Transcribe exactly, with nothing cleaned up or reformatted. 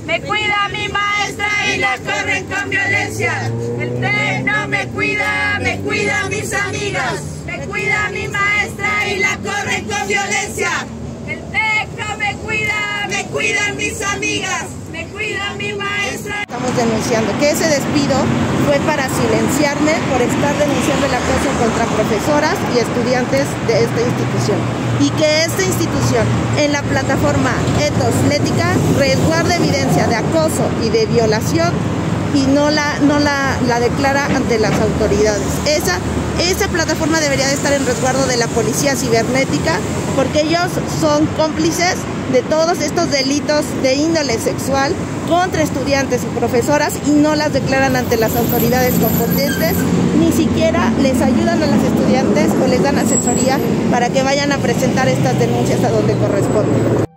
Me cuida mi maestra y la corren con violencia. El TEC no me cuida, me cuida mis amigas. Me cuida mi maestra y la corren con violencia. El TEC no me cuida, me cuidan mis amigas. Me cuida mi maestra. Estamos denunciando que ese despido fue para silenciarme por estar denunciando el acoso contra profesoras y estudiantes de esta institución. Y que esta institución, en la plataforma Ethos-Lética, resguarda evidencia de acoso y de violación y no la, no la, la declara ante las autoridades. Esa, esa plataforma debería de estar en resguardo de la policía cibernética, porque ellos son cómplices de todos estos delitos de índole sexual contra estudiantes y profesoras y no las declaran ante las autoridades competentes, ni siquiera les ayudan a las estudiantes o les dan asesoría para que vayan a presentar estas denuncias a donde corresponde.